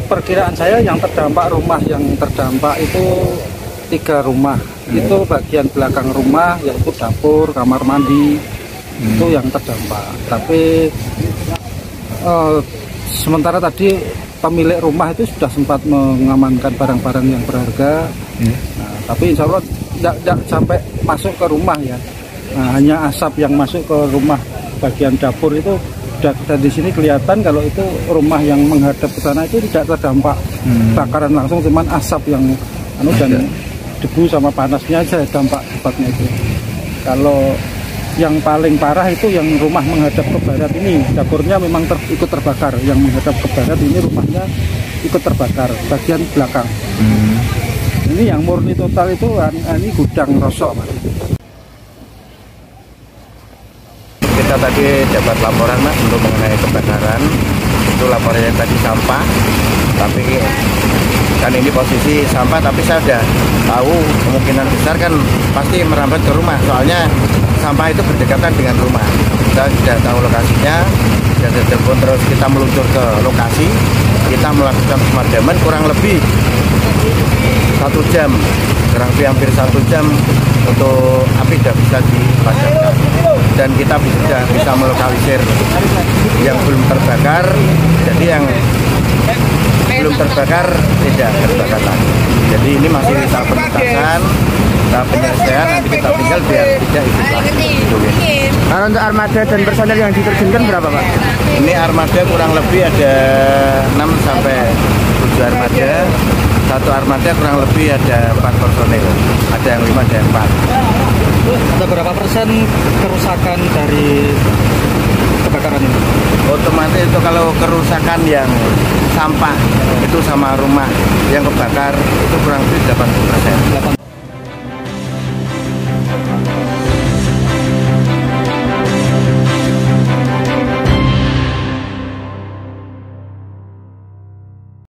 perkiraan saya yang terdampak itu 3 rumah. Itu bagian belakang rumah yaitu dapur, kamar mandi itu yang terdampak. Tapi sementara tadi pemilik rumah itu sudah sempat mengamankan barang-barang yang berharga. Nah, tapi insya Allah tidak sampai masuk ke rumah ya. Nah, hanya asap yang masuk ke rumah bagian dapur itu. Dan di sini kelihatan kalau itu rumah yang menghadap ke sana itu tidak terdampak bakaran langsung, cuman asap yang dan debu sama panasnya aja dampaknya itu. Kalau yang paling parah itu yang rumah menghadap ke barat ini, dapurnya memang ikut terbakar. Yang menghadap ke barat ini rumahnya ikut terbakar bagian belakang. Ini yang murni total itu ini gudang rosok, Mas. Kita tadi dapat laporan, Mas, untuk mengenai kebakaran. Itu laporannya tadi sampah, tapi kan ini posisi sampah, tapi saya sudah tahu kemungkinan besar kan pasti merambat ke rumah, soalnya sampah itu berdekatan dengan rumah. Kita sudah tahu lokasinya, dan telepon terus kita meluncur ke lokasi, kita melakukan pemadaman kurang lebih 1 jam, hampir 1 jam untuk api sudah bisa dipadamkan, dan kita sudah bisa melokalisir yang belum terbakar. Jadi yang belum terbakar tidak terbakar lagi. Jadi ini masih tahap penuntasan, tahap penyelesaian, nanti kita tinggal biar tidak ikut lagi. Nah, untuk armada dan personel yang diterjunkan berapa, Pak? Ini armada kurang lebih ada 6 sampai 7 armada. Satu armada kurang lebih ada 4 personil, ada yang 5, ada yang 4. Ada berapa persen kerusakan dari kebakaran ini? Otomatis itu kalau kerusakan yang sampah itu sama rumah yang kebakar itu kurang lebih 80%.